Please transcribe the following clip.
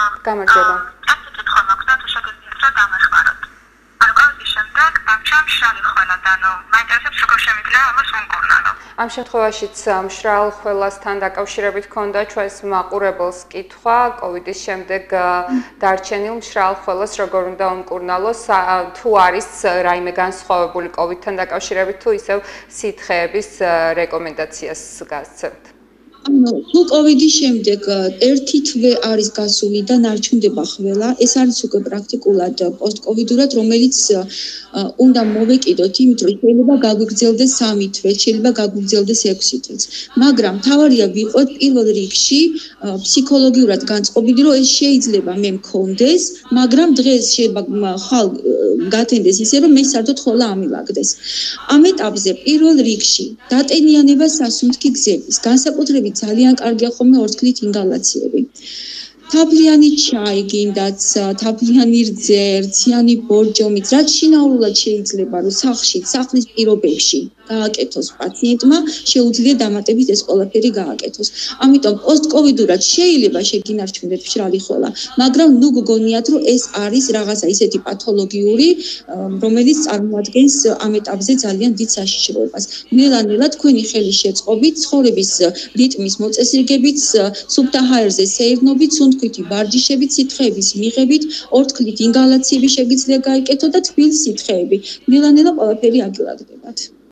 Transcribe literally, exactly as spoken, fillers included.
გამარჯობა. ასე კითხვა მაქვს, თუ შეგიძლიათ რა დამეხმაროთ. ანუ კოვიდის შემდეგ დამჭა მშრალი ხველა და ნუ მაინტერესებს როგორ შემიძლია ამას უმკურნალო. ამ შემთხვევაშიც მშრალ ხველასთან დაკავშირებით ქონდა ჩვენს მაყურებელს კითხვა კოვიდის შემდეგ დარჩენილ მშრალ ხველას როგორ უნდა უმკურნალოს, თუ არის რაიმე განსხვავებული კოვიდთან დაკავშირებით თუ ისევ სითხეების რეკომენდაციას გასცემთ. თუ კოვიდის შემდეგ ერთი თვე არის გასული და ნარჩუნდება ხველა, ეს არის უკვე პრაქტიკულად პოსტკოვიდურად, რომელიც უნდა მოვეკიდოთ, იმიტომ რომ შეიძლება გაგვიგრძელდეს სამი თვე, შეიძლება გაგვიგრძელდეს ექვსი თვეც. მაგრამ მთავარია ვიყოთ პირველ რიგში ფსიქოლოგიურად განწყობილი, რომ ეს შეიძლება მე მქონდეს, მაგრამ დღეს შეიძლება ხვალ გათენდეს ისე, რომ მე საერთოდ ხოლა ამილაგდეს. ამ ეტაპზე პირველ რიგში დატენიანება სასუნთქი გზების, განსაკუთრებით ძალიან კარგია ხოლმე ორთქლით ინგალაციები. თაფლიანი ჩაი გინდაც, თაფლიანი რძე, რციანი ბორჯომიც, რაც შინაურულად შეიძლება, რომ სახლში, სახლის პირობებში გააკეთოს პაციენტმა, შეუძლია დამატებით ეს ყველაფერი გააკეთოს. ამიტომ პოსტკოვიდურად შეიძლება შეგინარჩუნდეთ მშრალი ხველა, მაგრამ ნუ გგონიათ, რომ ეს არის რაღაცა ისეთი პათოლოგიური, რომელიც წარმოადგენს ამ ეტაპზე ძალიან დიდ საშიშროებას. ნელა-ნელა თქვენი ხელის შეწყობით, ცხოვრების რიტმის მოწესრიგებით, სუფთა ჰაერზე სეირნობით, სუნთქვითი ვარჯიშებით, სითხეების მიღებით, ორთქლით ინგალაციები შეგიძლია გაიკეთოთ და თბილი სითხეები. ნელა-ნელა ყველაფერი აგილაგდებათ.